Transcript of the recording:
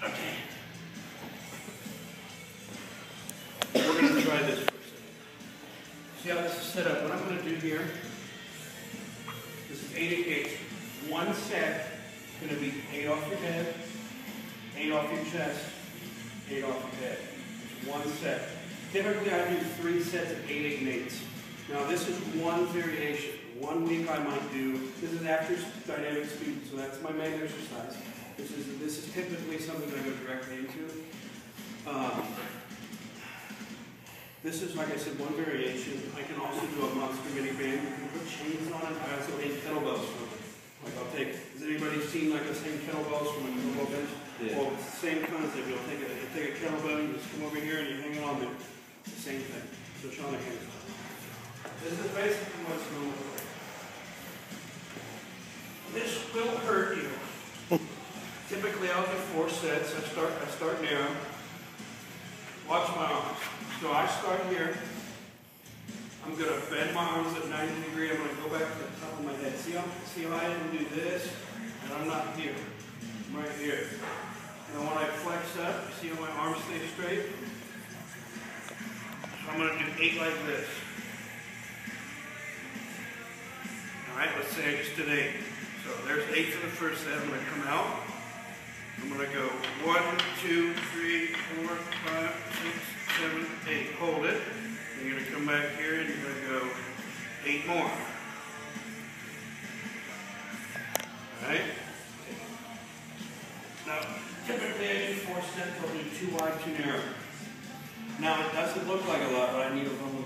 Okay. We're going to try this for a second. See how this is set up? What I'm going to do here, this is 8 against. One set is going to be 8 off your head, 8 off your chest, 8 off your head. It's one set. Typically I do 3 sets of 8, 8, and 8s. Now this is one variation. One week I might do, this is after dynamic speed, so that's my main exercise. This is typically something that I go directly into. This is, like I said, one variation. I can also do a monster mini band. You can put chains on it. I also hang kettlebells from it. Like I'll take, has anybody seen like us hang kettlebells from a kettlebell bench? Yeah. Well, it's the same concept. You'll take a kettlebell, you just come over here and you hang it on there. It's the same thing. So show me hands. This is basically what it's going to look like. This will hurt you. Typically I'll do 4 sets. I start narrow. Watch my arms. So I start here. I'm going to bend my arms at 90 degrees. I'm going to go back to the top of my head. See how I can do this? And I'm not here. I'm right here. And when I flex up, see how my arms stay straight? So I'm going to do 8 like this. Alright, let's say I just did 8. So there's 8 for the first set. I'm going to come out. I'm going to go 1, 2, 3, 4, 5, 6, 7, 8. Hold it. You're going to come back here and you're going to go 8 more. Alright? Now, typically I do 4 sets. I'll do 2 wide, 2 narrow. Now, it doesn't look like a lot, but I need a little